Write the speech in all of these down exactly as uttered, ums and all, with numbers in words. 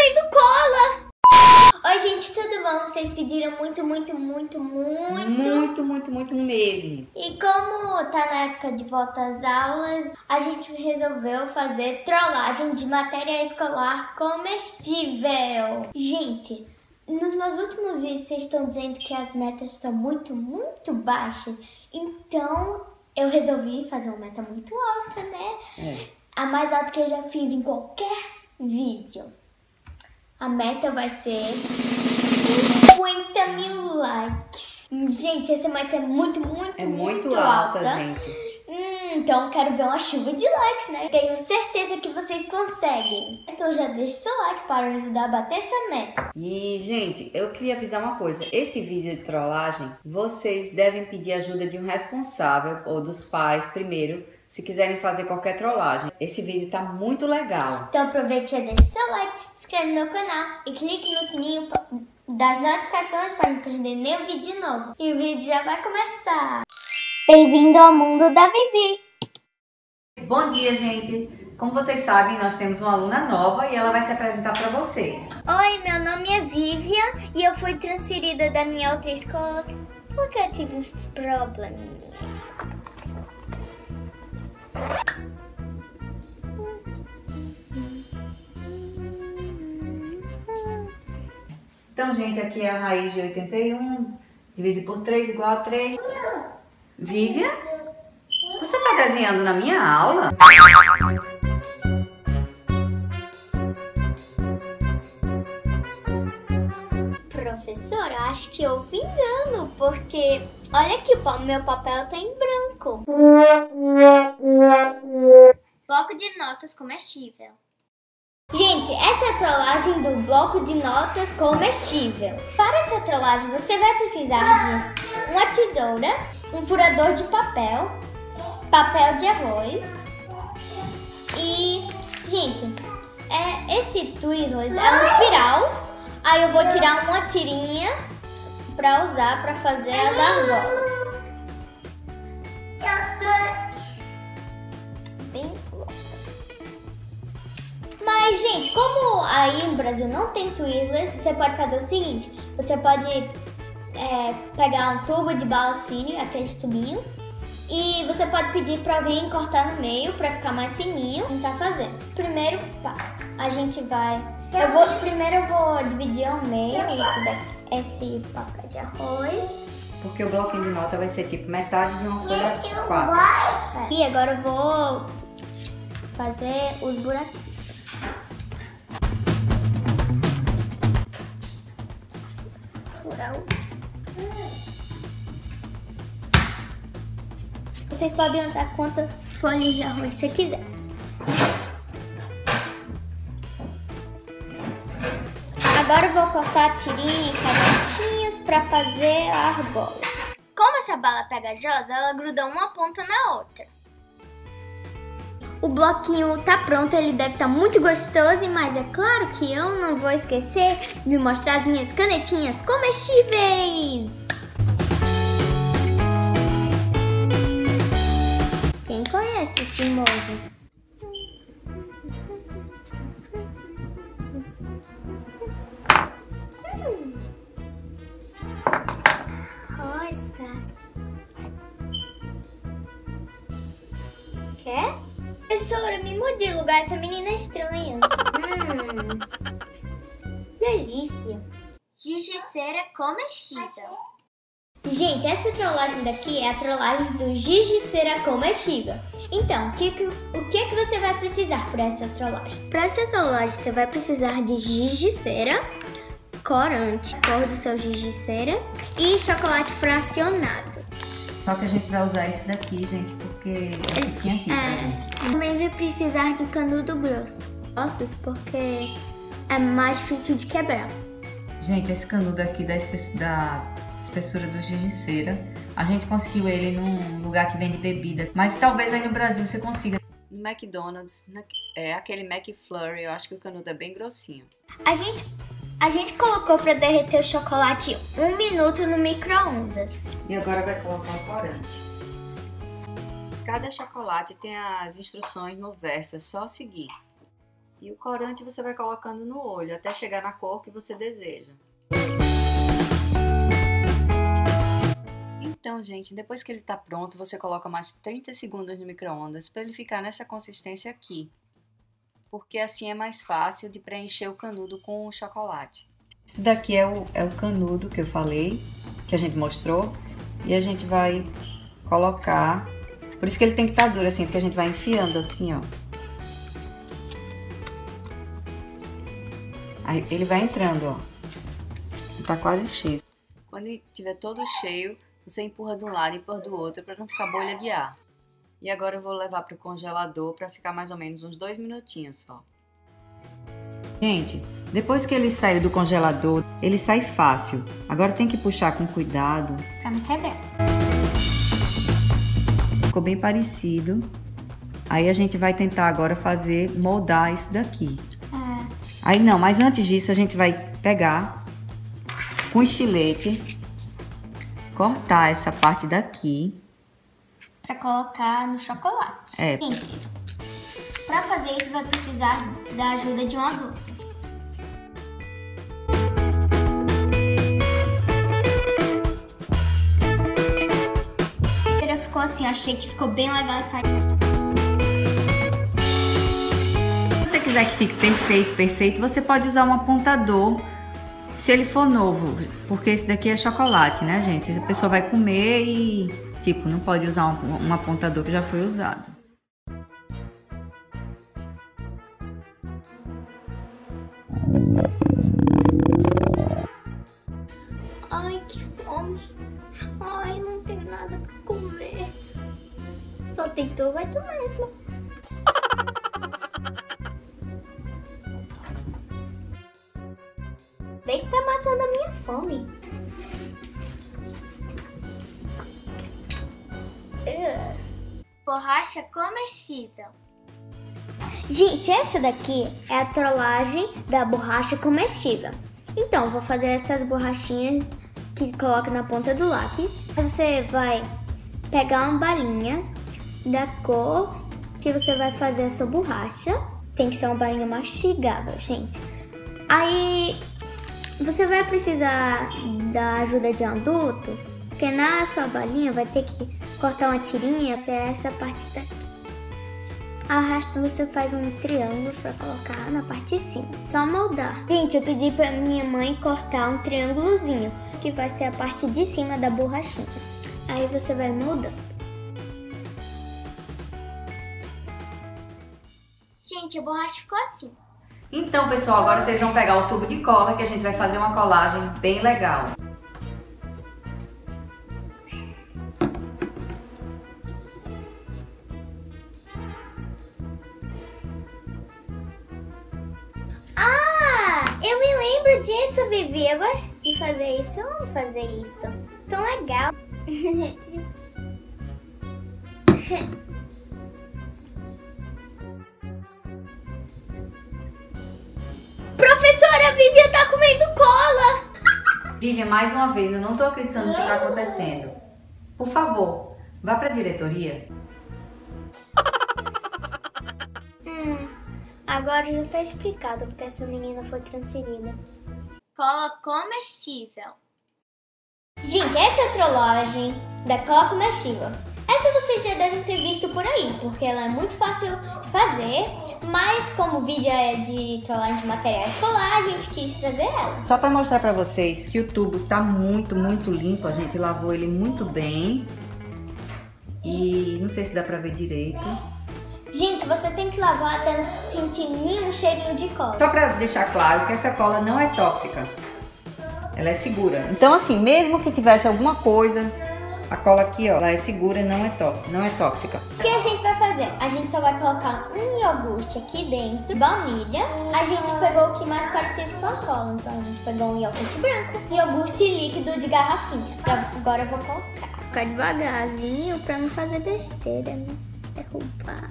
fazendo cola! Oi, gente, tudo bom? Vocês pediram muito, muito, muito, muito... Muito, muito, muito mesmo. E como tá na época de volta às aulas, a gente resolveu fazer trollagem de matéria escolar comestível. Gente, nos meus últimos vídeos vocês estão dizendo que as metas estão muito, muito baixas. Então, eu resolvi fazer uma meta muito alta, né? É. A mais alta que eu já fiz em qualquer vídeo. A meta vai ser cinquenta mil likes. Gente, essa meta é muito, muito, É muito, muito alta, alta. gente. Hum, então quero ver uma chuva de likes, né? Tenho certeza que vocês conseguem. Então já deixa seu like para ajudar a bater essa meta. E, gente, eu queria avisar uma coisa. Esse vídeo de trollagem, vocês devem pedir ajuda de um responsável ou dos pais primeiro, se quiserem fazer qualquer trollagem. Esse vídeo tá muito legal. Então aproveite e deixe seu like, se inscreve no meu canal e clique no sininho das notificações para não perder nenhum vídeo novo. E o vídeo já vai começar. Bem-vindo ao mundo da Vivi. Bom dia, gente. Como vocês sabem, nós temos uma aluna nova e ela vai se apresentar para vocês. Oi, meu nome é Vivian e eu fui transferida da minha outra escola porque eu tive uns probleminhas. Então, gente, aqui é a raiz de oitenta e um, dividido por três igual a três. Vivian? Você tá desenhando na minha aula? Professora, acho que eu me engano, porque olha aqui, o meu papel tá em branco. Bloco de notas comestível. Gente, essa é a trollagem do bloco de notas comestível. Para essa trollagem, você vai precisar de uma tesoura, um furador de papel, papel de arroz e, gente, é, esse Twizzlers é uma espiral. Aí eu vou tirar uma tirinha pra usar pra fazer as argolas. Bem louca. Mas, gente, como aí no Brasil não tem Twizzlers, você pode fazer o seguinte. Você pode é, pegar um tubo de balas finas, aqueles tubinhos, e você pode pedir pra alguém cortar no meio pra ficar mais fininho. Não tá fazendo. Primeiro passo, a gente vai... Eu vou, primeiro eu vou dividir ao meio isso daqui, esse papel de arroz. Porque o bloquinho de nota vai ser tipo metade de uma folha quatro. É. E agora eu vou fazer os buraquinhos. Furar o... Vocês podem usar quantas folhas de arroz você quiser. Agora eu vou cortar a tirinha em pedacinhos para fazer a argola. Como essa bala é pegajosa, ela gruda uma ponta na outra. O bloquinho tá pronto, ele deve estar muito gostoso, mas é claro que eu não vou esquecer de mostrar as minhas canetinhas comestíveis. Quem conhece esse emoji? Quer? Professora, me mude de lugar, essa menina é estranha. Hum, delícia. Gigiceira comestível. Gente, essa trollagem daqui é a trollagem do Gigiceira comestível. Então, o que, que, o que, que você vai precisar para essa trollagem? Para essa trollagem, você vai precisar de gigiceira, corante, cor do seu gigiceira e chocolate fracionado. Só que a gente vai usar esse daqui, gente, porque eu tinha aqui, tá, gente? Também vai precisar de canudo grosso. Ossos, porque é mais difícil de quebrar. Gente, esse canudo aqui da, espess... da espessura do gigiceira, a gente conseguiu ele num lugar que vende bebida. Mas talvez aí no Brasil você consiga. No McDonald's, é aquele McFlurry, eu acho que o canudo é bem grossinho. A gente... A gente colocou para derreter o chocolate um minuto no micro-ondas. E agora vai colocar o corante. Cada chocolate tem as instruções no verso, é só seguir. E o corante você vai colocando no olho, até chegar na cor que você deseja. Então, gente, depois que ele tá pronto, você coloca mais trinta segundos no micro-ondas para ele ficar nessa consistência aqui. Porque assim é mais fácil de preencher o canudo com o chocolate. Isso daqui é o, é o canudo que eu falei, que a gente mostrou. E a gente vai colocar... Por isso que ele tem que estar duro assim, porque a gente vai enfiando assim, ó. Aí ele vai entrando, ó. Tá quase cheio. Quando ele estiver todo cheio, você empurra de um lado e empurra do outro para não ficar bolha de ar. E agora eu vou levar para o congelador para ficar mais ou menos uns dois minutinhos só. Gente, depois que ele saiu do congelador, ele sai fácil. Agora tem que puxar com cuidado. Pra não quebrar. Ficou bem parecido. Aí a gente vai tentar agora fazer, moldar isso daqui. É. Aí não, mas antes disso a gente vai pegar com estilete, cortar essa parte daqui. Pra colocar no chocolate. É. Gente, pra fazer isso vai precisar da ajuda de um adulto. Ficou assim, achei que ficou bem legal e farinha. Se você quiser que fique perfeito, perfeito, você pode usar um apontador, se ele for novo, porque esse daqui é chocolate, né, gente? A pessoa vai comer e, tipo, não pode usar um, um apontador que já foi usado. Ai, que fome. Ai, não tem nada pra comer. Só tem tu, vai tu mesmo. Bem que tá matando a minha fome. Uh. Borracha comestível. Gente, essa daqui é a trollagem da borracha comestível. Então, vou fazer essas borrachinhas que coloca na ponta do lápis. Aí você vai pegar uma balinha da cor que você vai fazer a sua borracha. Tem que ser uma balinha mastigável, gente. Aí você vai precisar da ajuda de um adulto, porque na sua balinha vai ter que cortar uma tirinha, essa é essa parte daqui. Arrasta, você faz um triângulo para colocar na parte de cima. Só moldar. Gente, eu pedi para minha mãe cortar um triângulozinho, que vai ser a parte de cima da borrachinha. Aí você vai moldando. Gente, a borracha ficou assim. Então, pessoal, agora vocês vão pegar o tubo de cola que a gente vai fazer uma colagem bem legal. Ah, eu me lembro disso, Vivi. Eu gosto de fazer isso. Eu amo fazer isso. Tão legal. Professora, a Vivi tá comendo cola. Vivian, mais uma vez, eu não tô acreditando no que tá acontecendo. Por favor, vá pra diretoria. Hum, agora já tá explicado porque essa menina foi transferida. Cola comestível. Gente, essa é a trollagem da cola comestível. Essa vocês já devem ter visto por aí, porque ela é muito fácil de fazer, mas como o vídeo é de trollagem de material escolar, a gente quis trazer ela. Só para mostrar para vocês que o tubo tá muito, muito limpo, a gente lavou ele muito bem. E não sei se dá para ver direito. Gente, você tem que lavar até não sentir nenhum cheirinho de cola. Só para deixar claro que essa cola não é tóxica. Ela é segura. Então assim, mesmo que tivesse alguma coisa, a cola aqui, ó, ela é segura e não é, tó não é tóxica. O que a gente vai fazer? A gente só vai colocar um iogurte aqui dentro, baunilha. A gente pegou o que mais parecia com a cola, então a gente pegou um iogurte branco, iogurte líquido de garrafinha. Agora eu vou colocar. Ficar devagarzinho pra não fazer besteira, né? Derrubar.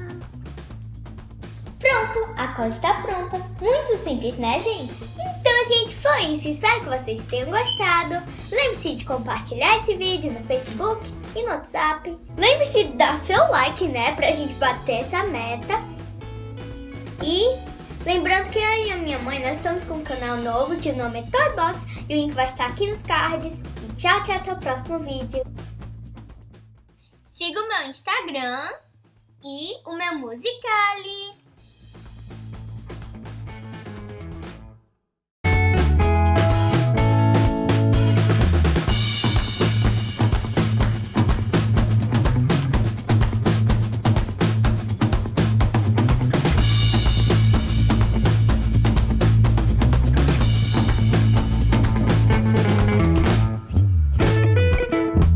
Pronto, a cola está pronta. Muito simples, né, gente? Então, gente, foi isso. Espero que vocês tenham gostado. Lembre-se de compartilhar esse vídeo no Facebook e no WhatsApp. Lembre-se de dar seu like, né, pra gente bater essa meta. E lembrando minha mãe, nós estamos com um canal novo que o nome é Toybox e o link vai estar aqui nos cards. E tchau, tchau, até o próximo vídeo. Siga o meu Instagram e o meu Musical.ly.